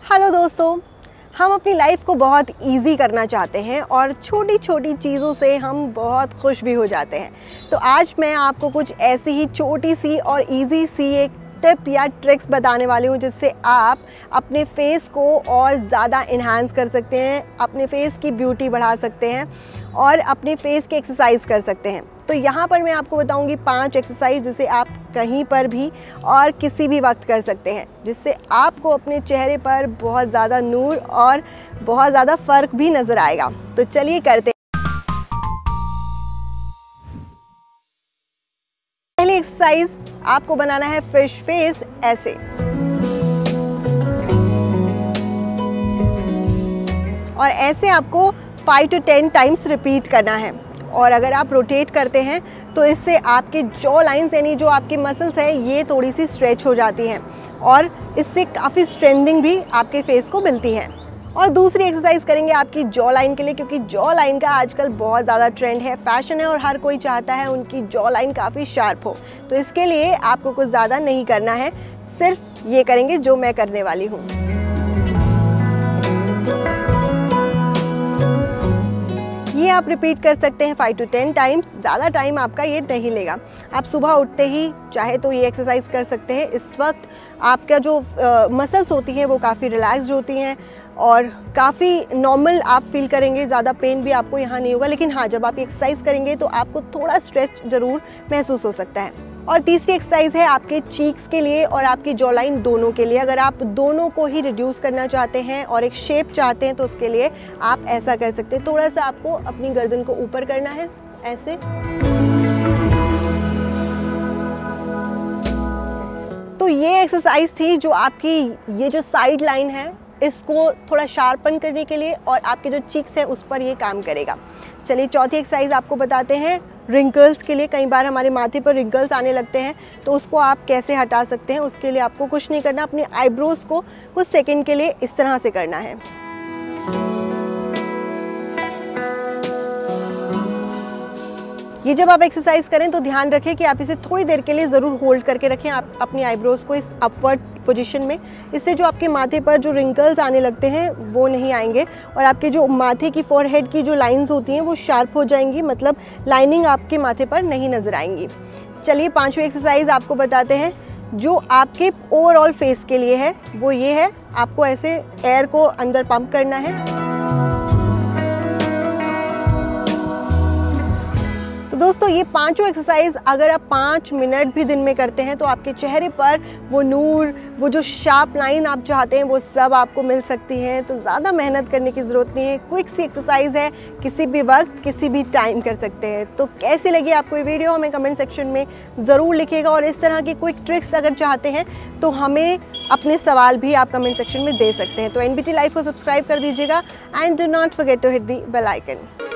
Hello दोस्तों, हम अपनी लाइफ को बहुत इजी करना चाहते हैं और छोटी छोटी चीज़ों से हम बहुत खुश भी हो जाते हैं। तो आज मैं आपको कुछ ऐसी ही छोटी सी और इजी सी एक टिप या ट्रिक्स बताने वाली हूँ जिससे आप अपने फेस को और ज़्यादा इन्हांस कर सकते हैं, अपने फेस की ब्यूटी बढ़ा सकते हैं और अपने फेस की एक्सरसाइज कर सकते हैं। तो यहाँ पर मैं आपको बताऊँगी 5 एक्सरसाइज जिसे आप कहीं पर भी और किसी भी वक्त कर सकते हैं, जिससे आपको अपने चेहरे पर बहुत ज़्यादा नूर और बहुत ज़्यादा फ़र्क भी नज़र आएगा। तो चलिए करते हैं। पहली एक्सरसाइज आपको बनाना है फिश फेस ऐसे। और ऐसे आपको 5 to 10 टाइम्स रिपीट करना है। और अगर आप रोटेट करते हैं तो इससे आपके जॉ लाइन्स यानी जो आपकी मसल्स है ये थोड़ी सी स्ट्रेच हो जाती हैं और इससे काफ़ी स्ट्रेंथनिंग भी आपके फेस को मिलती है। और दूसरी एक्सरसाइज करेंगे आपकी जॉ लाइन के लिए, क्योंकि जॉ लाइन का आजकल बहुत ज़्यादा ट्रेंड है, फैशन है और हर कोई चाहता है उनकी जॉ लाइन काफ़ी शार्प हो। तो इसके लिए आपको कुछ ज़्यादा नहीं करना है, सिर्फ ये करेंगे जो मैं करने वाली हूँ। ये आप रिपीट कर सकते हैं 5 to 10 टाइम्स। ज़्यादा टाइम आपका ये नहीं लेगा। आप सुबह उठते ही चाहे तो ये एक्सरसाइज कर सकते हैं। इस वक्त आपका जो मसल्स होती हैं वो काफ़ी रिलैक्स्ड होती हैं और काफ़ी नॉर्मल आप फील करेंगे, ज़्यादा पेन भी आपको यहाँ नहीं होगा। लेकिन हाँ, जब आप एक्सरसाइज करेंगे तो आपको थोड़ा स्ट्रेच ज़रूर महसूस हो सकता है। और तीसरी एक्सरसाइज है आपके चीक्स के लिए और आपकी जॉ लाइन दोनों के लिए। अगर आप दोनों को ही रिड्यूस करना चाहते हैं और एक शेप चाहते हैं तो उसके लिए आप ऐसा कर सकते हैं। थोड़ा सा आपको अपनी गर्दन को ऊपर करना है ऐसे। तो ये एक्सरसाइज थी जो आपकी ये जो साइड लाइन है इसको थोड़ा शार्पन करने के लिए और आपके जो चीक्स है उस पर ये काम करेगा। चलिए चौथी एक्सरसाइज आपको बताते हैं रिंकल्स के लिए। कई बार हमारे माथे पर रिंकल्स आने लगते हैं तो उसको आप कैसे हटा सकते हैं। उसके लिए आपको कुछ नहीं करना, अपने आईब्रोज को कुछ सेकंड के लिए इस तरह से करना है। ये जब आप एक्सरसाइज करें तो ध्यान रखें कि आप इसे थोड़ी देर के लिए ज़रूर होल्ड करके रखें आप अपनी आईब्रोज को इस अपवर्ड पोजीशन में। इससे जो आपके माथे पर जो रिंकल्स आने लगते हैं वो नहीं आएंगे और आपके जो माथे की फोरहेड की जो लाइंस होती हैं वो शार्प हो जाएंगी, मतलब लाइनिंग आपके माथे पर नहीं नज़र आएंगी। चलिए 5वीं एक्सरसाइज आपको बताते हैं जो आपके ओवरऑल फेस के लिए है। वो ये है, आपको ऐसे एयर को अंदर पंप करना है। दोस्तों ये पांचों एक्सरसाइज अगर आप 5 मिनट भी दिन में करते हैं तो आपके चेहरे पर वो नूर, वो जो शार्प लाइन आप चाहते हैं वो सब आपको मिल सकती है। तो ज़्यादा मेहनत करने की ज़रूरत नहीं है, क्विक सी एक्सरसाइज है, किसी भी वक्त किसी भी टाइम कर सकते हैं। तो कैसी लगी आपको ये वीडियो हमें कमेंट सेक्शन में ज़रूर लिखिएगा और इस तरह की क्विक ट्रिक्स अगर चाहते हैं तो हमें अपने सवाल भी आप कमेंट सेक्शन में दे सकते हैं। तो NBT लाइफ को सब्सक्राइब कर दीजिएगा and do not forget to hit the bell icon.